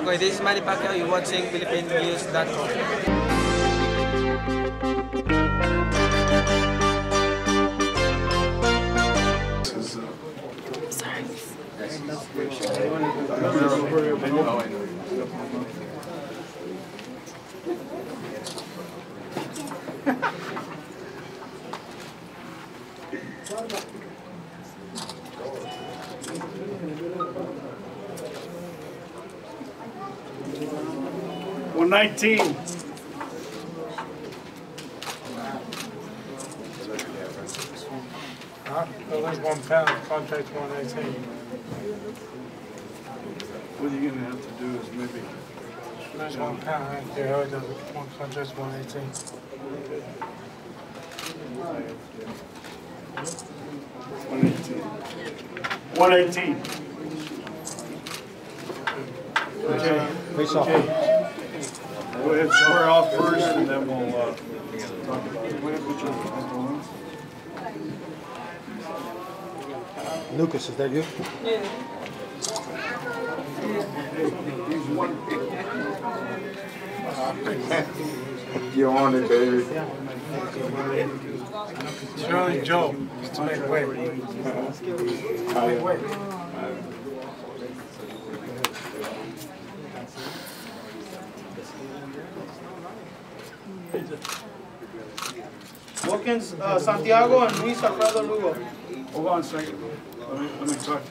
Okay, this is Manny Pacquiao. You're watching PhilippineNews.com. $119. Only 1 pound, contract 118. What you're gonna have to do is maybe. There's 1 pound, I don't care how it does it. One contract's 118. 118. Okay. Face off. Go ahead, square off first, and then we'll talk about it. Lucas, is that you? Yeah. You on it, baby. Shirley Joe, just to make weight. Make weight. Wilkins, Santiago, and Luis Alfredo Lugo. Hold on a second. Let me talk to